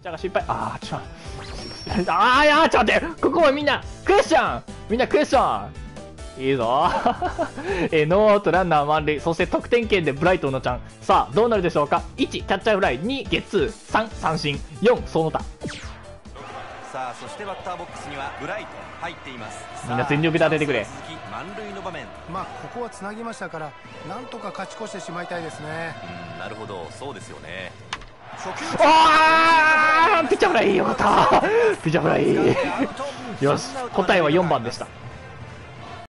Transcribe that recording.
チャーが失敗。いや、ちょっと待って、ここはみんなクエスチョン、みんなクエスチョン。いいぞノーアウトランナー満塁、そして得点圏でブライトンのちゃん。さあどうなるでしょうか。1キャッチャーフライ、2ゲッツー、3三振、4その他。 さあそしてバッターボックスにはブライトン入っています。 みんな全力で当ててくれ。 満塁の場面。 まあここはつなぎましたから、なんとか勝ち越してしまいたいですね。 なるほど、そうですよね。 ピッチャーフライ、よかったピッチャーフライよし、答えは4番でした。